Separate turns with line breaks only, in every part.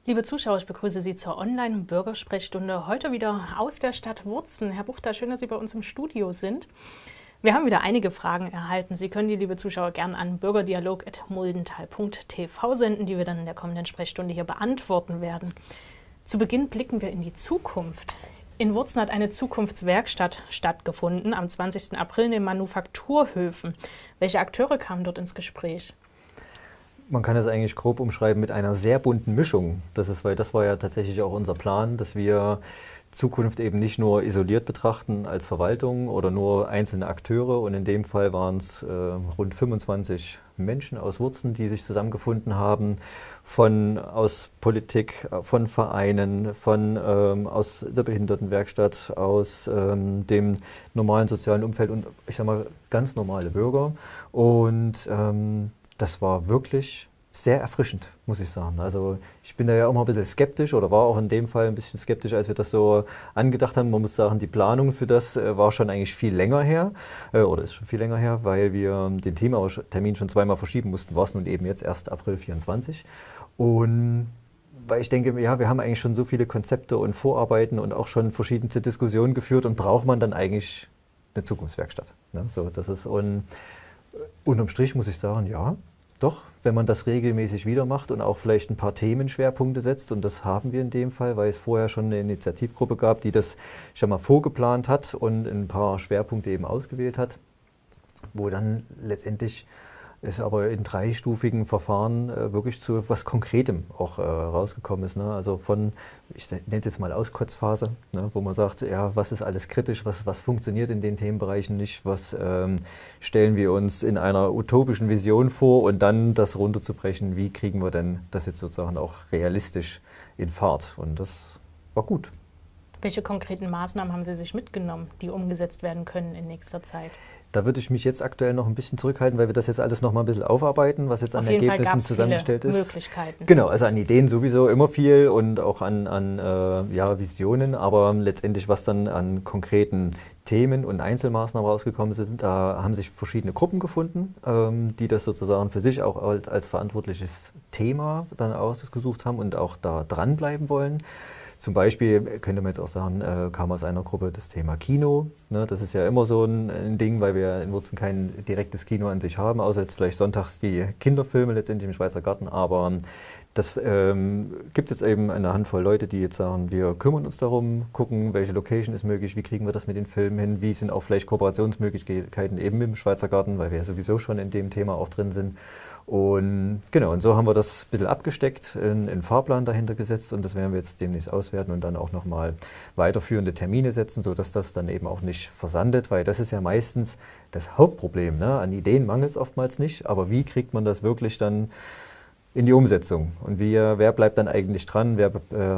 Liebe Zuschauer, ich begrüße Sie zur Online-Bürgersprechstunde. Heute wieder aus der Stadt Wurzen. Herr Buchter, schön, dass Sie bei uns im Studio sind. Wir haben wieder einige Fragen erhalten. Sie können die, liebe Zuschauer, gern an bürgerdialog@muldental.tv senden, die wir dann in der kommenden Sprechstunde hier beantworten werden. Zu Beginn blicken wir in die Zukunft. In Wurzen hat eine Zukunftswerkstatt stattgefunden, am 20. April in den Manufakturhöfen. Welche Akteure kamen dort ins Gespräch?
Man kann es eigentlich grob umschreiben mit einer sehr bunten Mischung. Weil das war ja tatsächlich auch unser Plan, dass wir Zukunft eben nicht nur isoliert betrachten als Verwaltung oder nur einzelne Akteure. Und in dem Fall waren es rund 25 Menschen aus Wurzen, die sich zusammengefunden haben, aus Politik, von Vereinen, aus der Behindertenwerkstatt, aus dem normalen sozialen Umfeld und ich sag mal ganz normale Bürger. Und das war wirklich sehr erfrischend, muss ich sagen. Also ich bin da ja immer ein bisschen skeptisch oder war auch in dem Fall ein bisschen skeptisch, als wir das so angedacht haben. Man muss sagen, die Planung für das war schon eigentlich viel länger her oder ist schon viel länger her, weil wir den Termin schon zweimal verschieben mussten, war es nun eben jetzt erst April 24. Und weil ich denke, ja, wir haben eigentlich schon so viele Konzepte und Vorarbeiten und auch schon verschiedenste Diskussionen geführt und braucht man dann eigentlich eine Zukunftswerkstatt. Ne? So, das ist unterm Strich muss ich sagen, ja, doch, wenn man das regelmäßig wieder macht und auch vielleicht ein paar Themenschwerpunkte setzt, und das haben wir in dem Fall, weil es vorher schon eine Initiativgruppe gab, die das schon mal vorgeplant hat und ein paar Schwerpunkte eben ausgewählt hat, wo dann letztendlich es aber in dreistufigen Verfahren wirklich zu etwas Konkretem auch rausgekommen ist. Ne? Also ich nenne es jetzt mal Auskotzphase, ne? Wo man sagt, ja, was ist alles kritisch, was funktioniert in den Themenbereichen nicht, was stellen wir uns in einer utopischen Vision vor und dann das runterzubrechen, wie kriegen wir denn das jetzt sozusagen auch realistisch in Fahrt. Und das war gut.
Welche konkreten Maßnahmen haben Sie sich mitgenommen, die umgesetzt werden können in nächster Zeit?
Da würde ich mich jetzt aktuell noch ein bisschen zurückhalten, weil wir das jetzt alles noch mal ein bisschen aufarbeiten, was jetzt an Ergebnissen zusammengestellt ist.
Möglichkeiten.
Genau, also an Ideen sowieso immer viel und auch an Visionen, aber letztendlich, was dann an konkreten Themen und Einzelmaßnahmen rausgekommen sind, da haben sich verschiedene Gruppen gefunden, die das sozusagen für sich auch als verantwortliches Thema dann ausgesucht haben und auch da dranbleiben wollen. Zum Beispiel könnte man jetzt auch sagen, kam aus einer Gruppe das Thema Kino. Ne, das ist ja immer so ein Ding, weil wir in Wurzen kein direktes Kino an sich haben, außer jetzt vielleicht sonntags die Kinderfilme letztendlich im Schweizer Garten. Aber das gibt es jetzt eben eine Handvoll Leute, die jetzt sagen, wir kümmern uns darum, gucken, welche Location ist möglich, wie kriegen wir das mit den Filmen hin, wie sind auch vielleicht Kooperationsmöglichkeiten eben mit dem Schweizer Garten, weil wir ja sowieso schon in dem Thema auch drin sind. Und genau, und so haben wir das ein bisschen abgesteckt, einen Fahrplan dahinter gesetzt und das werden wir jetzt demnächst auswerten und dann auch nochmal weiterführende Termine setzen, sodass das dann eben auch nicht versandet, weil das ist ja meistens das Hauptproblem. Ne? An Ideen mangelt es oftmals nicht, aber wie kriegt man das wirklich dann in die Umsetzung? Und wer bleibt dann eigentlich dran? Wer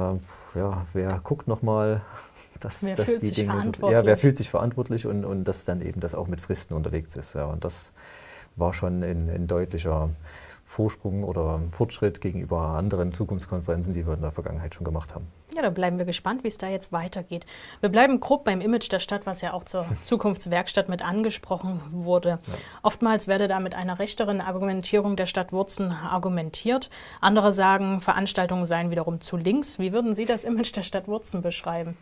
guckt nochmal,
wer fühlt sich verantwortlich
und dass dann eben das auch mit Fristen unterlegt ist. Ja, und das war schon ein deutlicher Vorsprung oder Fortschritt gegenüber anderen Zukunftskonferenzen, die wir in der Vergangenheit schon gemacht haben.
Ja, da bleiben wir gespannt, wie es da jetzt weitergeht. Wir bleiben grob beim Image der Stadt, was ja auch zur Zukunftswerkstatt mit angesprochen wurde. Ja. Oftmals werde da mit einer rechteren Argumentierung der Stadt Wurzen argumentiert. Andere sagen, Veranstaltungen seien wiederum zu links. Wie würden Sie das Image der Stadt Wurzen beschreiben?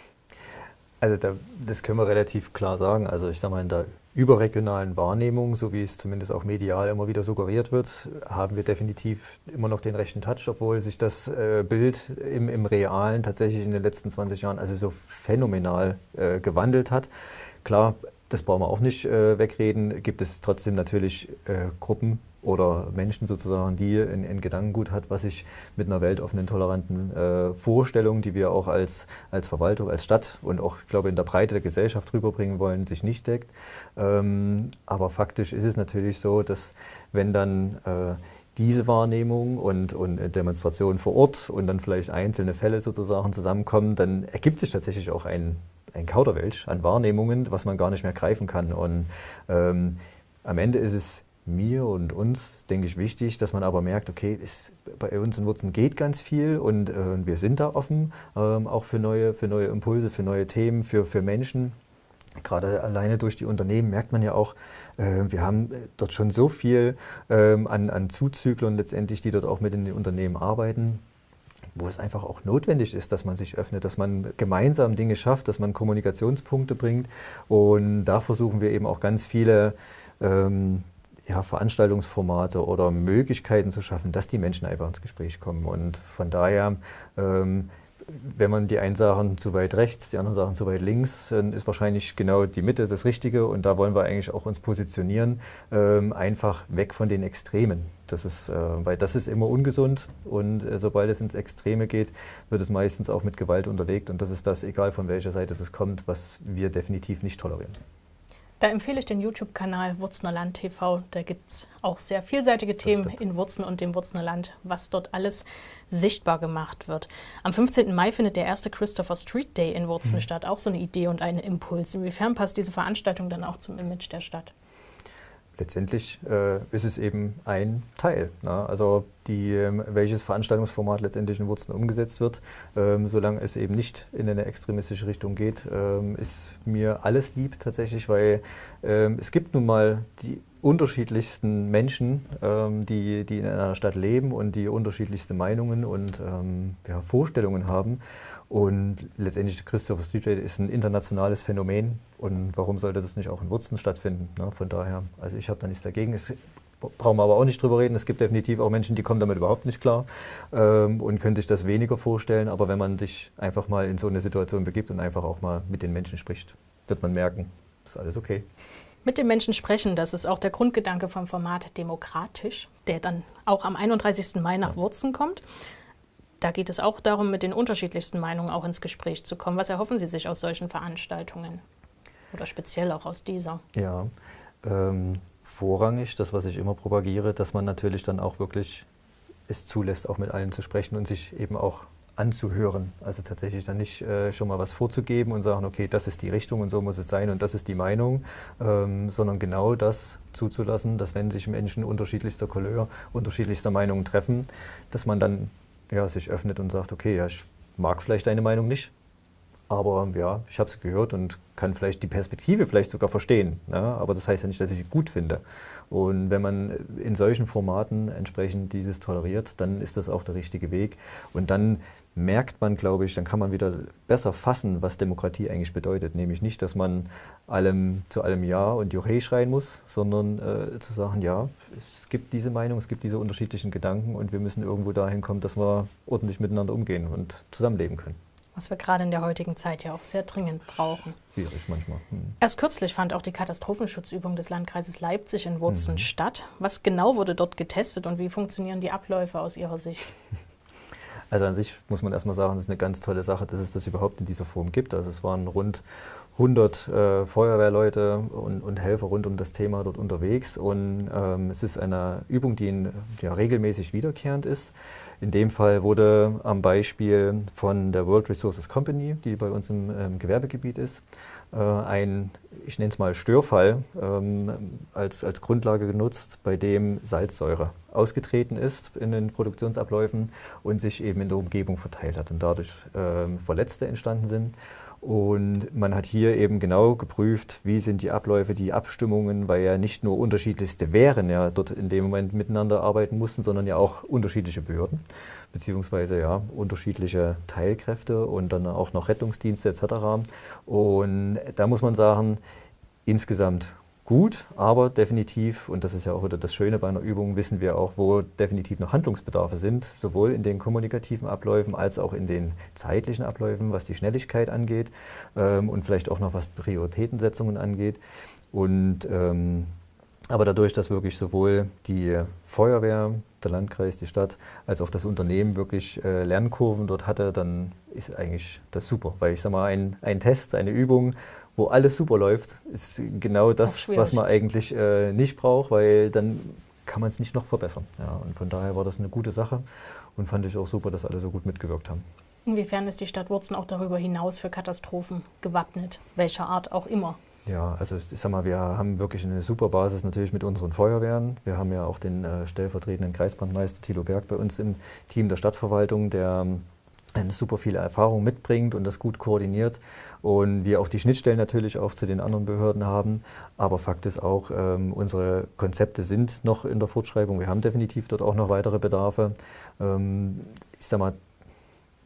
Also das können wir relativ klar sagen. Also ich sage mal, in der überregionalen Wahrnehmung, so wie es zumindest auch medial immer wieder suggeriert wird, haben wir definitiv immer noch den rechten Touch, obwohl sich das Bild im Realen tatsächlich in den letzten 20 Jahren also so phänomenal gewandelt hat. Klar, das brauchen wir auch nicht wegreden, gibt es trotzdem natürlich Gruppen oder Menschen sozusagen, die ein Gedankengut hat, was sich mit einer weltoffenen, toleranten Vorstellung, die wir auch als Verwaltung, als Stadt und auch, ich glaube, in der Breite der Gesellschaft rüberbringen wollen, sich nicht deckt. Aber faktisch ist es natürlich so, dass wenn dann diese Wahrnehmung und Demonstrationen vor Ort und dann vielleicht einzelne Fälle sozusagen zusammenkommen, dann ergibt sich tatsächlich auch ein Kauderwelsch an Wahrnehmungen, was man gar nicht mehr greifen kann. Und am Ende ist es mir und uns, denke ich, wichtig, dass man aber merkt, okay, bei uns in Wurzen geht ganz viel und wir sind da offen, auch für neue Impulse, für neue Themen, für Menschen. Gerade alleine durch die Unternehmen merkt man ja auch, wir haben dort schon so viel an Zuzüglern letztendlich, die dort auch mit in den Unternehmen arbeiten. wo es einfach auch notwendig ist, dass man sich öffnet, dass man gemeinsam Dinge schafft, dass man Kommunikationspunkte bringt. Und da versuchen wir eben auch ganz viele ja, Veranstaltungsformate oder Möglichkeiten zu schaffen, dass die Menschen einfach ins Gespräch kommen. Und von daher, wenn man die einen Sachen zu weit rechts, die anderen Sachen zu weit links, dann ist wahrscheinlich genau die Mitte das Richtige. Und da wollen wir eigentlich auch uns positionieren, einfach weg von den Extremen. Das ist, weil das ist immer ungesund und sobald es ins Extreme geht, wird es meistens auch mit Gewalt unterlegt. Und das ist das, egal von welcher Seite das kommt, was wir definitiv nicht tolerieren.
Da empfehle ich den YouTube-Kanal Wurzner Land TV. Da gibt es auch sehr vielseitige Themen in Wurzen und dem Wurzner Land, was dort alles sichtbar gemacht wird. Am 15. Mai findet der erste Christopher Street Day in Wurzen statt. Auch so eine Idee und ein Impuls. Inwiefern passt diese Veranstaltung dann auch zum Image der Stadt?
Letztendlich ist es eben ein Teil. Na? Also welches Veranstaltungsformat letztendlich in Wurzen umgesetzt wird, solange es eben nicht in eine extremistische Richtung geht, ist mir alles lieb tatsächlich, weil es gibt nun mal die unterschiedlichsten Menschen, die in einer Stadt leben und die unterschiedlichste Meinungen und ja, Vorstellungen haben. Und letztendlich Christopher Street Day ist ein internationales Phänomen. Und warum sollte das nicht auch in Wurzen stattfinden? Ne? Von daher, also ich habe da nichts dagegen. Brauchen wir aber auch nicht drüber reden. Es gibt definitiv auch Menschen, die kommen damit überhaupt nicht klar und können sich das weniger vorstellen. Aber wenn man sich einfach mal in so eine Situation begibt und einfach auch mal mit den Menschen spricht, wird man merken, ist alles okay.
Mit den Menschen sprechen, das ist auch der Grundgedanke vom Format Demokratisch, der dann auch am 31. Mai nach Wurzen kommt. Da geht es auch darum, mit den unterschiedlichsten Meinungen auch ins Gespräch zu kommen. Was erhoffen Sie sich aus solchen Veranstaltungen oder speziell auch aus dieser?
Ja, vorrangig, das, was ich immer propagiere, dass man natürlich dann auch wirklich es zulässt, auch mit allen zu sprechen und sich eben auch anzuhören. Also tatsächlich dann nicht schon mal was vorzugeben und sagen, okay, das ist die Richtung und so muss es sein und das ist die Meinung, sondern genau das zuzulassen, dass wenn sich Menschen unterschiedlichster Couleur, unterschiedlichster Meinungen treffen, dass man dann ja, sich öffnet und sagt, okay, ja, ich mag vielleicht deine Meinung nicht, aber ja, ich habe es gehört und kann vielleicht die Perspektive vielleicht sogar verstehen. Ja, aber das heißt ja nicht, dass ich sie gut finde. Und wenn man in solchen Formaten entsprechend dieses toleriert, dann ist das auch der richtige Weg. Und dann merkt man, glaube ich, dann kann man wieder besser fassen, was Demokratie eigentlich bedeutet. Nämlich nicht, dass man zu allem Ja und Juchhe schreien muss, sondern zu sagen, ja, es gibt diese Meinung, es gibt diese unterschiedlichen Gedanken und wir müssen irgendwo dahin kommen, dass wir ordentlich miteinander umgehen und zusammenleben können.
Was wir gerade in der heutigen Zeit ja auch sehr dringend brauchen.
Schwierig manchmal.
Erst kürzlich fand auch die Katastrophenschutzübung des Landkreises Leipzig in Wurzen statt. Was genau wurde dort getestet und wie funktionieren die Abläufe aus Ihrer Sicht?
Also an sich muss man erstmal sagen, das ist eine ganz tolle Sache, dass es das überhaupt in dieser Form gibt. Also es waren rund 100 Feuerwehrleute und Helfer rund um das Thema dort unterwegs. Und es ist eine Übung, die ja, regelmäßig wiederkehrend ist. In dem Fall wurde am Beispiel von der World Resources Company, die bei uns im Gewerbegebiet ist, ich nenne es mal Störfall, als Grundlage genutzt, bei dem Salzsäure ausgetreten ist in den Produktionsabläufen und sich eben in der Umgebung verteilt hat und dadurch Verletzte entstanden sind. Und man hat hier eben genau geprüft, wie sind die Abläufe, die Abstimmungen, weil ja nicht nur unterschiedlichste Wehren ja dort in dem Moment miteinander arbeiten mussten, sondern ja auch unterschiedliche Behörden, beziehungsweise ja unterschiedliche Teilkräfte und dann auch noch Rettungsdienste etc. Und da muss man sagen, insgesamt gut, aber definitiv, und das ist ja auch wieder das Schöne bei einer Übung, wissen wir auch, wo definitiv noch Handlungsbedarfe sind, sowohl in den kommunikativen Abläufen als auch in den zeitlichen Abläufen, was die Schnelligkeit angeht und vielleicht auch noch was Prioritätensetzungen angeht. Und aber dadurch, dass wirklich sowohl die Feuerwehr, der Landkreis, die Stadt, als auch das Unternehmen wirklich Lernkurven dort hatte, dann ist eigentlich das super. Weil ich sage mal, ein Test, eine Übung, wo alles super läuft, ist genau das, was man eigentlich nicht braucht, weil dann kann man es nicht noch verbessern. Ja, und von daher war das eine gute Sache und fand ich auch super, dass alle so gut mitgewirkt haben.
Inwiefern ist die Stadt Wurzen auch darüber hinaus für Katastrophen gewappnet, welcher Art auch immer?
Ja, also ich sag mal, wir haben wirklich eine super Basis natürlich mit unseren Feuerwehren. Wir haben ja auch den stellvertretenden Kreisbrandmeister Thilo Berg bei uns im Team der Stadtverwaltung, der eine super viele Erfahrung mitbringt und das gut koordiniert und wir auch die Schnittstellen natürlich auch zu den anderen Behörden haben. Aber Fakt ist auch, unsere Konzepte sind noch in der Fortschreibung. Wir haben definitiv dort auch noch weitere Bedarfe. Ich sag mal,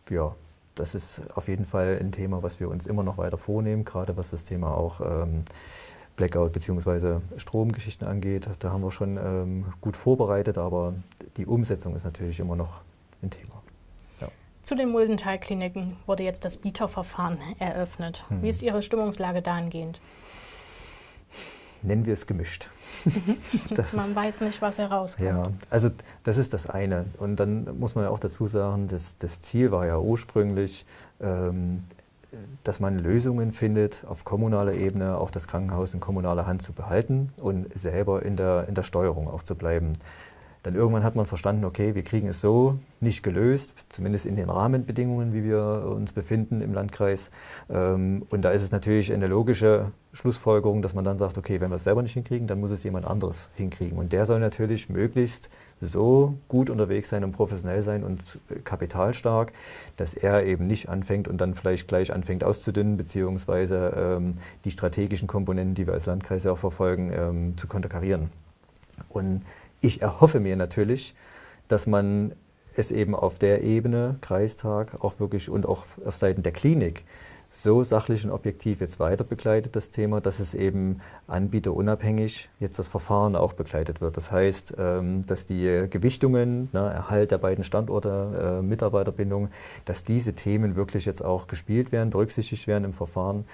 ja, das ist auf jeden Fall ein Thema, was wir uns immer noch weiter vornehmen, gerade was das Thema auch Blackout bzw. Stromgeschichten angeht. Da haben wir schon gut vorbereitet, aber die Umsetzung ist natürlich immer noch ein Thema. Ja.
Zu den Muldental-Kliniken wurde jetzt das Bieterverfahren eröffnet. Wie ist Ihre Stimmungslage dahingehend?
Nennen wir es gemischt.
Man weiß nicht, was herauskommt.
Ja, also das ist das eine. Und dann muss man ja auch dazu sagen, das Ziel war ja ursprünglich, dass man Lösungen findet, auf kommunaler Ebene auch das Krankenhaus in kommunaler Hand zu behalten und selber in der Steuerung auch zu bleiben. Dann irgendwann hat man verstanden, okay, wir kriegen es so nicht gelöst, zumindest in den Rahmenbedingungen, wie wir uns befinden im Landkreis. Und da ist es natürlich eine logische Schlussfolgerung, dass man dann sagt, okay, wenn wir es selber nicht hinkriegen, dann muss es jemand anderes hinkriegen. Und der soll natürlich möglichst so gut unterwegs sein und professionell sein und kapitalstark, dass er eben nicht anfängt und dann vielleicht gleich anfängt auszudünnen, beziehungsweise die strategischen Komponenten, die wir als Landkreis ja auch verfolgen, zu konterkarieren. Und ich erhoffe mir natürlich, dass man es eben auf der Ebene, Kreistag, auch wirklich und auch auf Seiten der Klinik so sachlich und objektiv jetzt weiter begleitet, das Thema, dass es eben anbieterunabhängig jetzt das Verfahren auch begleitet wird. Das heißt, dass die Gewichtungen, Erhalt der beiden Standorte, Mitarbeiterbindung, dass diese Themen wirklich jetzt auch gespielt werden, berücksichtigt werden im Verfahren.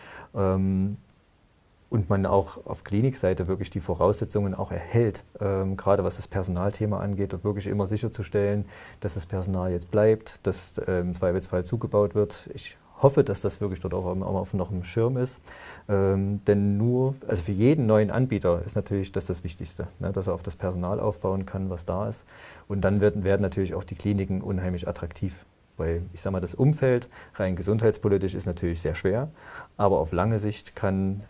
Und man auch auf Klinikseite wirklich die Voraussetzungen auch erhält, gerade was das Personalthema angeht, und wirklich immer sicherzustellen, dass das Personal jetzt bleibt, dass im Zweifelsfall zugebaut wird. Ich hoffe, dass das wirklich dort auch noch im Schirm ist. Denn also für jeden neuen Anbieter ist natürlich das Wichtigste, ne, dass er auf das Personal aufbauen kann, was da ist. Und dann werden natürlich auch die Kliniken unheimlich attraktiv. Weil ich sage mal, das Umfeld rein gesundheitspolitisch ist natürlich sehr schwer, aber auf lange Sicht können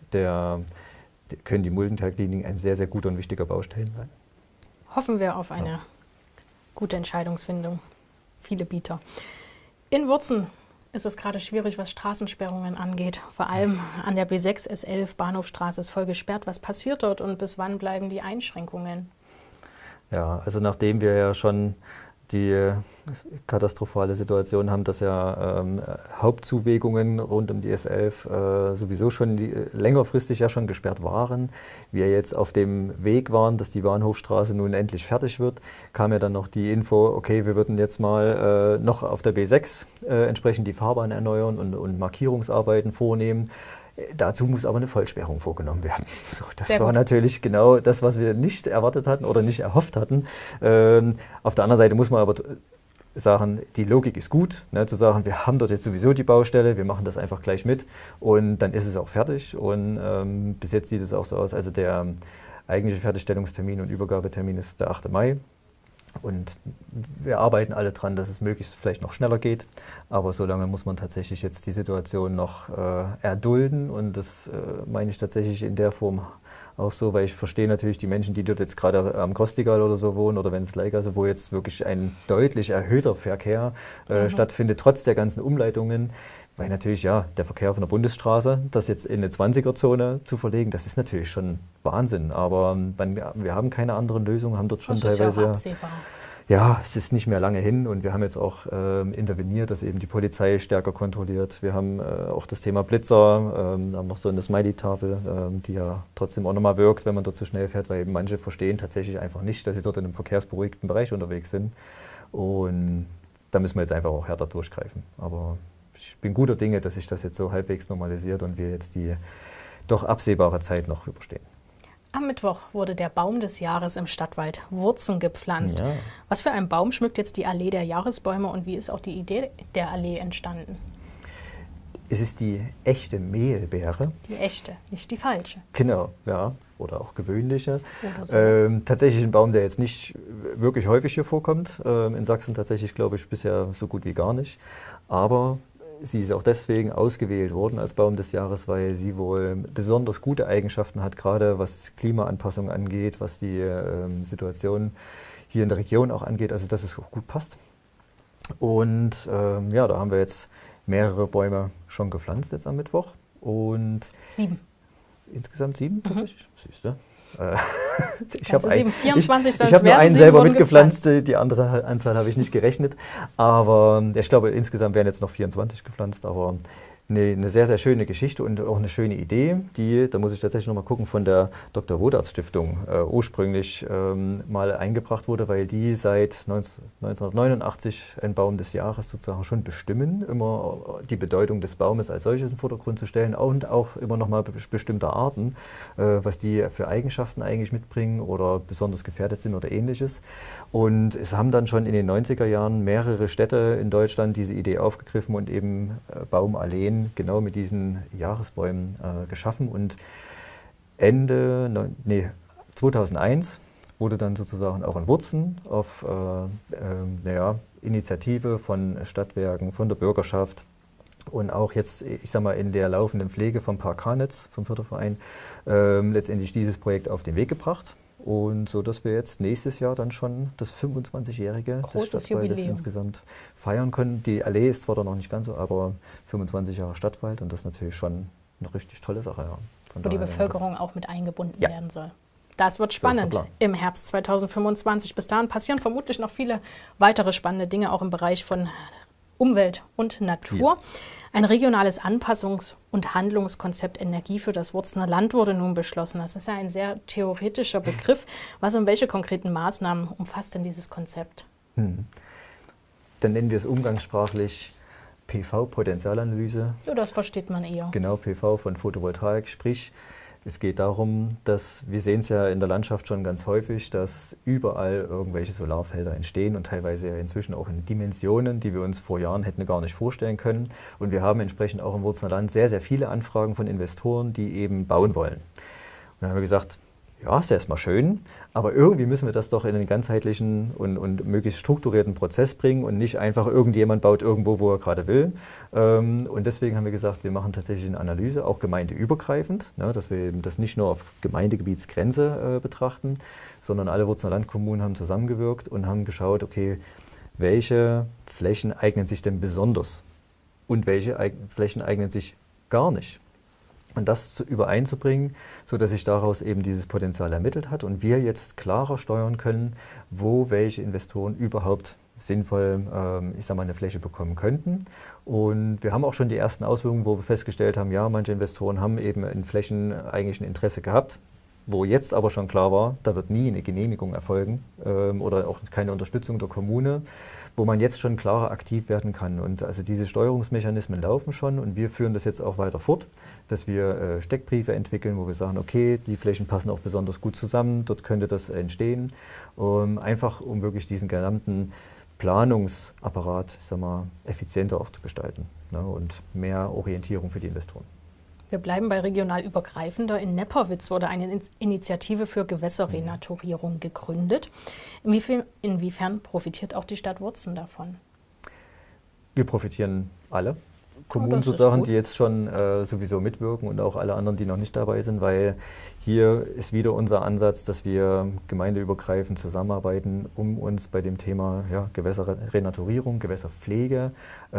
die Muldental-Kliniken ein sehr, sehr guter und wichtiger Baustein sein.
Hoffen wir auf eine gute Entscheidungsfindung. Viele Bieter. In Wurzen ist es gerade schwierig, was Straßensperrungen angeht. Vor allem an der B6 S11 Bahnhofstraße ist voll gesperrt. Was passiert dort und bis wann bleiben die Einschränkungen? Ja,
also nachdem wir ja schon die katastrophale Situation haben, dass ja Hauptzuwegungen rund um die S11 sowieso schon längerfristig ja schon gesperrt waren. Wir jetzt auf dem Weg waren, dass die Bahnhofstraße nun endlich fertig wird, kam ja dann noch die Info, okay, wir würden jetzt mal noch auf der B6 entsprechend die Fahrbahn erneuern und Markierungsarbeiten vornehmen. Dazu muss aber eine Vollsperrung vorgenommen werden. So, das war natürlich genau das, was wir nicht erwartet hatten oder nicht erhofft hatten. Auf der anderen Seite muss man aber sagen, die Logik ist gut, ne, zu sagen, wir haben dort jetzt sowieso die Baustelle, wir machen das einfach gleich mit und dann ist es auch fertig. Und bis jetzt sieht es auch so aus, also der eigentliche Fertigstellungstermin und Übergabetermin ist der 8. Mai. Und wir arbeiten alle dran, dass es möglichst vielleicht noch schneller geht. Aber so lange muss man tatsächlich jetzt die Situation noch erdulden. Und das meine ich tatsächlich in der Form auch so, weil ich verstehe natürlich die Menschen, die dort jetzt gerade am Grostigal oder so wohnen oder wenn es also wo jetzt wirklich ein deutlich erhöhter Verkehr stattfindet, trotz der ganzen Umleitungen. Weil natürlich, ja, der Verkehr von der Bundesstraße, das jetzt in eine 20er-Zone zu verlegen, das ist natürlich schon Wahnsinn. Aber wir haben keine anderen Lösungen, haben dort schon teilweise.
Das ist ja auch absehbar.
Ja, es ist nicht mehr lange hin und wir haben jetzt auch interveniert, dass eben die Polizei stärker kontrolliert. Wir haben auch das Thema Blitzer, haben noch so eine Smiley-Tafel, die ja trotzdem auch nochmal wirkt, wenn man dort zu schnell fährt, weil eben manche verstehen tatsächlich einfach nicht, dass sie dort in einem verkehrsberuhigten Bereich unterwegs sind. Und da müssen wir jetzt einfach auch härter durchgreifen. Aber ich bin guter Dinge, dass sich das jetzt so halbwegs normalisiert und wir jetzt die doch absehbare Zeit noch überstehen.
Am Mittwoch wurde der Baum des Jahres im Stadtwald Wurzen gepflanzt. Ja. Was für ein Baum schmückt jetzt die Allee der Jahresbäume und wie ist auch die Idee der Allee entstanden?
Es ist die echte Mehlbeere.
Die echte, nicht die falsche.
Genau, ja. Oder auch gewöhnliche. Oder so. Tatsächlich ein Baum, der jetzt nicht wirklich häufig hier vorkommt. In Sachsen tatsächlich, glaube ich, bisher so gut wie gar nicht. Aber sie ist auch deswegen ausgewählt worden als Baum des Jahres, weil sie wohl besonders gute Eigenschaften hat, gerade was Klimaanpassung angeht, was die Situation hier in der Region auch angeht, also dass es auch gut passt. Und ja, da haben wir jetzt mehrere Bäume schon gepflanzt jetzt am Mittwoch. Und
7.
Insgesamt 7 tatsächlich? Siehst du? Ich habe
24
ich hab nur einen selber mitgepflanzt, die andere Anzahl habe ich nicht gerechnet. Aber ich glaube, insgesamt werden jetzt noch 24 gepflanzt. Aber eine sehr, sehr schöne Geschichte und auch eine schöne Idee, die, da muss ich tatsächlich nochmal gucken, von der Dr. Wodarts Stiftung ursprünglich mal eingebracht wurde, weil die seit 1989 einen Baum des Jahres sozusagen schon bestimmen, immer die Bedeutung des Baumes als solches in den Vordergrund zu stellen und auch immer nochmal bestimmte Arten, was die für Eigenschaften eigentlich mitbringen oder besonders gefährdet sind oder ähnliches. Und es haben dann schon in den 90er Jahren mehrere Städte in Deutschland diese Idee aufgegriffen und eben Baumalleen genau mit diesen Jahresbäumen geschaffen. Und 2001 wurde dann sozusagen auch in Wurzen auf Initiative von Stadtwerken, von der Bürgerschaft und auch jetzt, ich sag mal, in der laufenden Pflege vom Park Harnetz, vom Förderverein, letztendlich dieses Projekt auf den Weg gebracht. Und so, dass wir jetzt nächstes Jahr dann schon das 25-jährige des Stadtwaldes insgesamt feiern können. Die Allee ist zwar noch nicht ganz so, aber 25 Jahre Stadtwald und das ist natürlich schon eine richtig tolle Sache. Ja.
Wo die Bevölkerung auch mit eingebunden werden soll. Das wird spannend im Herbst 2025. Bis dahin passieren vermutlich noch viele weitere spannende Dinge, auch im Bereich von Umwelt und Natur. Ja. Ein regionales Anpassungs- und Handlungskonzept Energie für das Wurzener Land wurde nun beschlossen. Das ist ja ein sehr theoretischer Begriff. Was und welche konkreten Maßnahmen umfasst denn dieses Konzept?
Dann nennen wir es umgangssprachlich PV-Potenzialanalyse.
Ja, das versteht man eher.
Genau, PV von Photovoltaik, sprich es geht darum, dass wir sehen es ja in der Landschaft schon ganz häufig, dass überall irgendwelche Solarfelder entstehen und teilweise ja inzwischen auch in Dimensionen, die wir uns vor Jahren hätten gar nicht vorstellen können. Und wir haben entsprechend auch im Wurzener Land sehr, sehr viele Anfragen von Investoren, die eben bauen wollen. Und dann haben wir gesagt, ja, ist erstmal schön, aber irgendwie müssen wir das doch in einen ganzheitlichen und möglichst strukturierten Prozess bringen und nicht einfach irgendjemand baut irgendwo, wo er gerade will. Und deswegen haben wir gesagt, wir machen tatsächlich eine Analyse, auch gemeindeübergreifend, ne, dass wir eben das nicht nur auf Gemeindegebietsgrenze betrachten, sondern alle Wurzener Landkommunen haben zusammengewirkt und haben geschaut, okay, welche Flächen eignen sich denn besonders und welche Flächen eignen sich gar nicht. Und das übereinzubringen, sodass sich daraus eben dieses Potenzial ermittelt hat und wir jetzt klarer steuern können, wo welche Investoren überhaupt sinnvoll, ich sag mal, eine Fläche bekommen könnten. Und wir haben auch schon die ersten Auswirkungen, wo wir festgestellt haben, ja, manche Investoren haben eben in Flächen eigentlich ein Interesse gehabt, wo jetzt aber schon klar war, da wird nie eine Genehmigung erfolgen oder auch keine Unterstützung der Kommune, wo man jetzt schon klarer aktiv werden kann. Und also diese Steuerungsmechanismen laufen schon und wir führen das jetzt auch weiter fort, dass wir Steckbriefe entwickeln, wo wir sagen, okay, die Flächen passen auch besonders gut zusammen, dort könnte das entstehen, einfach um wirklich diesen gesamten Planungsapparat, ich sag mal, effizienter auch zu gestalten, ne, und mehr Orientierung für die Investoren.
Wir bleiben bei regional übergreifender. In Nepperwitz wurde eine Initiative für Gewässerrenaturierung gegründet. Inwiefern profitiert auch die Stadt Wurzen davon?
Wir profitieren alle Kommunen sozusagen, die jetzt schon sowieso mitwirken und auch alle anderen, die noch nicht dabei sind, weil hier ist wieder unser Ansatz, dass wir gemeindeübergreifend zusammenarbeiten, um uns bei dem Thema Gewässerrenaturierung, Gewässerpflege,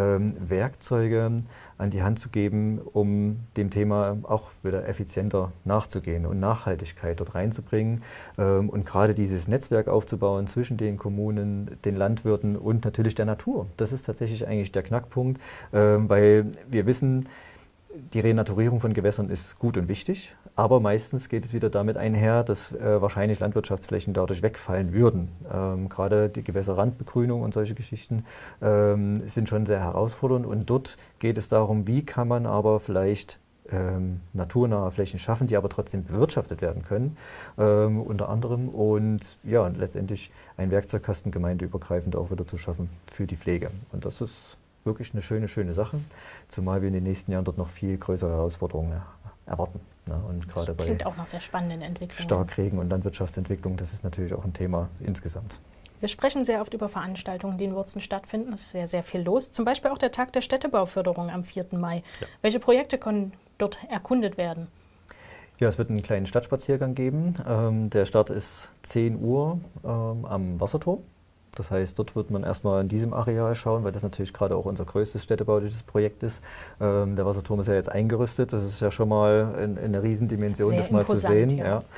Werkzeuge an die Hand zu geben, um dem Thema auch wieder effizienter nachzugehen und Nachhaltigkeit dort reinzubringen und gerade dieses Netzwerk aufzubauen zwischen den Kommunen, den Landwirten und natürlich der Natur. Das ist tatsächlich eigentlich der Knackpunkt, weil wir wissen, die Renaturierung von Gewässern ist gut und wichtig, aber meistens geht es wieder damit einher, dass wahrscheinlich Landwirtschaftsflächen dadurch wegfallen würden. Gerade die Gewässerrandbegrünung und solche Geschichten sind schon sehr herausfordernd und dort geht es darum, wie kann man aber vielleicht naturnahe Flächen schaffen, die aber trotzdem bewirtschaftet werden können, unter anderem, und ja, letztendlich einen Werkzeugkasten gemeindeübergreifend auch wieder zu schaffen für die Pflege. Und das ist wirklich eine schöne Sache, zumal wir in den nächsten Jahren dort noch viel größere Herausforderungen erwarten. Ne? Und gerade bei
klingt auch nach sehr spannenden Entwicklungen.
Starkregen und Landwirtschaftsentwicklung, das ist natürlich auch ein Thema insgesamt.
Wir sprechen sehr oft über Veranstaltungen, die in Wurzen stattfinden. Es ist sehr viel los. Zum Beispiel auch der Tag der Städtebauförderung am 4. Mai. Ja. Welche Projekte können dort erkundet werden?
Ja, es wird einen kleinen Stadtspaziergang geben. Der Start ist 10 Uhr am Wasserturm. Das heißt, dort wird man erstmal in diesem Areal schauen, weil das natürlich gerade auch unser größtes städtebauliches Projekt ist. Der Wasserturm ist ja jetzt eingerüstet, das ist ja schon mal eine Riesendimension, das mal zu sehen. Ja.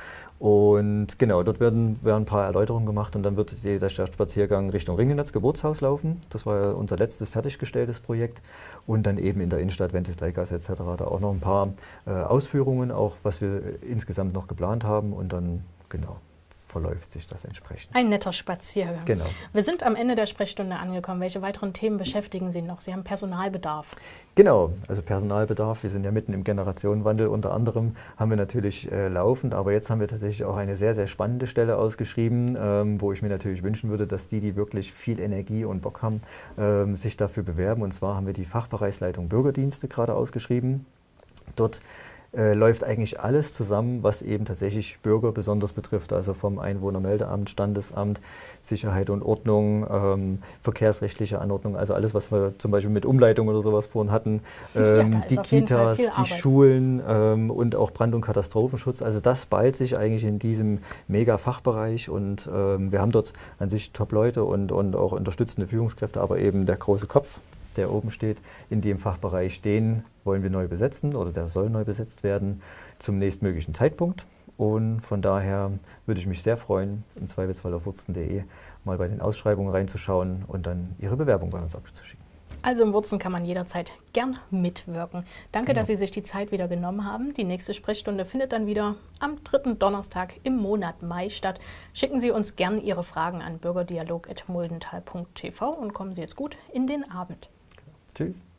Und genau, dort werden ein paar Erläuterungen gemacht und dann wird der Spaziergang Richtung Ringelnatz Geburtshaus laufen. Das war ja unser letztes fertiggestelltes Projekt. Und dann eben in der Innenstadt, Wencesleigasse etc. da auch noch ein paar Ausführungen, auch was wir insgesamt noch geplant haben. Und dann, genau, verläuft sich das entsprechend.
Ein netter Spaziergang.
Genau.
Wir sind am Ende der Sprechstunde angekommen. Welche weiteren Themen beschäftigen Sie noch? Sie haben Personalbedarf.
Genau, also Personalbedarf. Wir sind ja mitten im Generationenwandel. Unter anderem haben wir natürlich laufend, aber jetzt haben wir tatsächlich auch eine sehr, sehr spannende Stelle ausgeschrieben, wo ich mir natürlich wünschen würde, dass die wirklich viel Energie und Bock haben, sich dafür bewerben. Und zwar haben wir die Fachbereichsleitung Bürgerdienste gerade ausgeschrieben. Dort läuft eigentlich alles zusammen, was eben tatsächlich Bürger besonders betrifft, also vom Einwohnermeldeamt, Standesamt, Sicherheit und Ordnung, verkehrsrechtliche Anordnung, also alles, was wir zum Beispiel mit Umleitung oder sowas vorhin hatten, die Kitas, die Schulen und auch Brand- und Katastrophenschutz, also das ballt sich eigentlich in diesem Mega-Fachbereich und wir haben dort an sich Top-Leute und auch unterstützende Führungskräfte, aber eben der große Kopf, der oben steht, in dem Fachbereich, den wollen wir neu besetzen oder der soll neu besetzt werden zum nächstmöglichen Zeitpunkt. Und von daher würde ich mich sehr freuen, im Zweifelsfall auf wurzen.de mal bei den Ausschreibungen reinzuschauen und dann Ihre Bewerbung bei uns abzuschicken.
Also im Wurzen kann man jederzeit gern mitwirken. Danke, dass Sie sich die Zeit wieder genommen haben. Die nächste Sprechstunde findet dann wieder am 3. Donnerstag im Monat Mai statt. Schicken Sie uns gern Ihre Fragen an bürgerdialog@muldental.tv und kommen Sie jetzt gut in den Abend.
Tschüss.